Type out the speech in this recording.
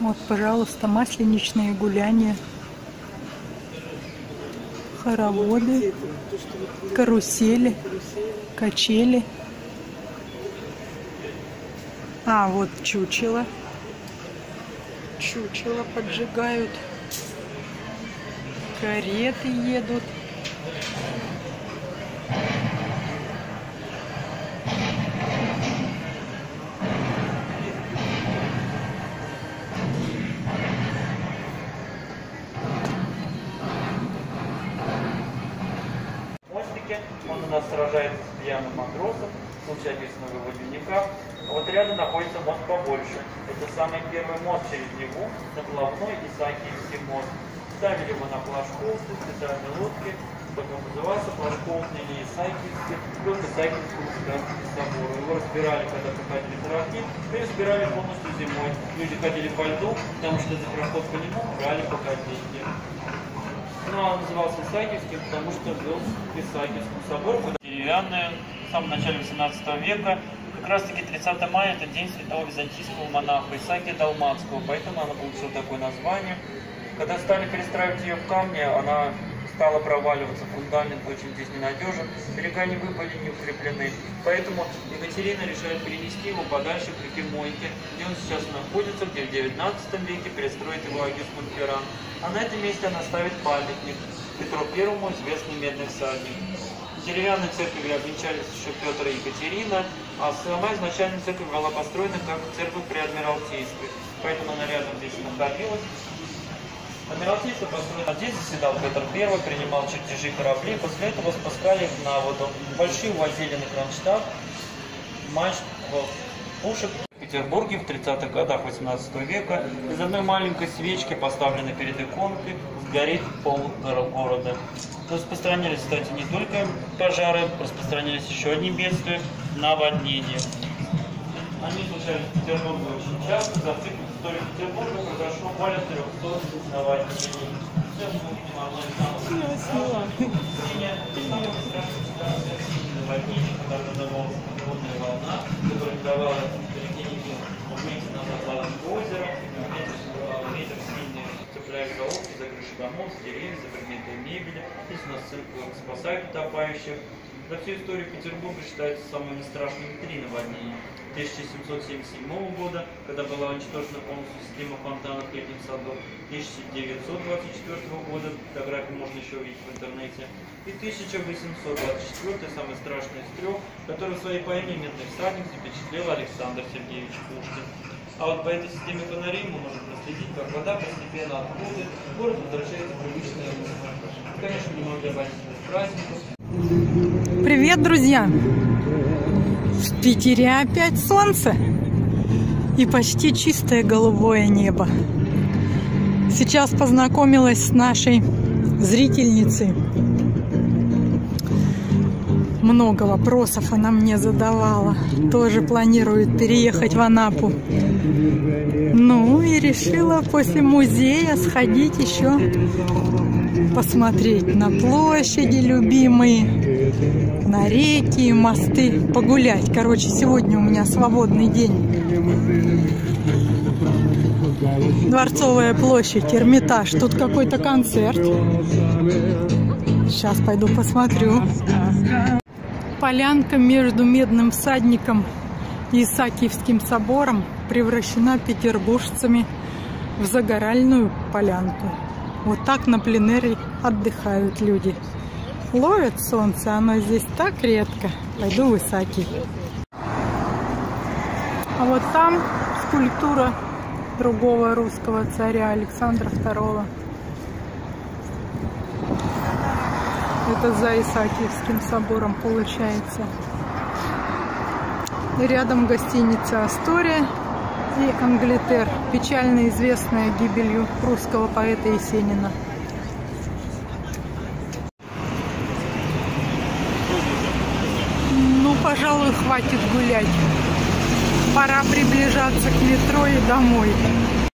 Вот, пожалуйста, масленичные гуляния, хороводы, карусели, качели. А, вот чучело. Чучело поджигают. Кареты едут. Он у нас сражается с пьяным матросом, случается на его дневниках. А вот рядом находится мост побольше. Это самый первый мост через Неву, наплавной Исаакиевский мост. Ставили его на Плашковцы, специальные лодки, как он назывался, Плашковцы или Исаакиевский, плюс Исаакиевский государственный собор. Его разбирали, когда приходили дураки, и разбирали полностью зимой. Люди ходили по льду, потому что за проход по нему брали по копейке. Ну, он назывался Исаакиевским, потому что был Исаакиевский собор, деревянный, в самом начале 18 века. Как раз таки 30 мая это день святого византийского монаха Исаакия Далматского, поэтому она получила такое название. Когда стали перестраивать ее в камне, она стала проваливаться, фундамент очень здесь ненадежен, берега не выпали, не укреплены. Поэтому Екатерина решает перенести его подальше к реке Мойке, где он сейчас находится, где в 19 веке перестроит его Агюст Монферран. А на этом месте она ставит памятник Петру Первому, известный медный всадник. Деревянной церковью обвенчались еще Петр и Екатерина, а сама изначально церковь была построена как церковь при Адмиралтействе, поэтому она рядом здесь находилась. Адмиралтейство построено. Здесь заседал Петр I, принимал чертежи кораблей, после этого спускали их на воду. Большие увозили на Кронштадт, мачт, пушек. В Петербурге в 30-х годах 18 века из одной маленькой свечки, поставленной перед иконкой, сгорит пол города. Распространились, кстати, не только пожары, распространились еще одни бедствия – наводнения. Они случались в Петербурге очень часто. За цикл истории Петербурга произошло более 300 наводнений. Сейчас мы увидим одно из самых наводнений, когда называлась водная волна, которая не давала реке вместе на Заплавское озеро, ветер сильный, цепляя головки за крыши домов, за деревья, за предметы мебели. Здесь у нас церковь спасает утопающих. За всю историю Петербурга считается самыми страшными 3 наводнения. 1777 года, когда была уничтожена полностью система фонтанов в летнем саду, 1924 года, фотографии можно еще увидеть в интернете, и 1824, самый страшный из 3, который в своей поэме «Медный всадник» запечатлел Александр Сергеевич Пушкин. А вот по этой системе фонарей мы можем проследить, как вода постепенно отходит, город возвращается в привычное русло. Конечно, не могли обойтись без праздников. Привет, друзья! В Питере опять солнце и почти чистое голубое небо. Сейчас познакомилась с нашей зрительницей. Много вопросов она мне задавала. Тоже планирует переехать в Анапу. Ну и решила после музея сходить еще посмотреть на площади любимые, на реки, мосты, погулять. Короче, сегодня у меня свободный день. Дворцовая площадь, Эрмитаж. Тут какой-то концерт. Сейчас пойду посмотрю. Полянка между Медным всадником и Исаакиевским собором превращена петербуржцами в загоральную полянку. Вот так на пленэре отдыхают люди. Ловят солнце, оно здесь так редко. Пойду в Исаакиев. А вот там скульптура другого русского царя Александра II. Это за Исаакиевским собором получается. И рядом гостиница «Астория» и «Англитер», печально известная гибелью русского поэта Есенина. Ну, пожалуй, хватит гулять. Пора приближаться к метро и домой.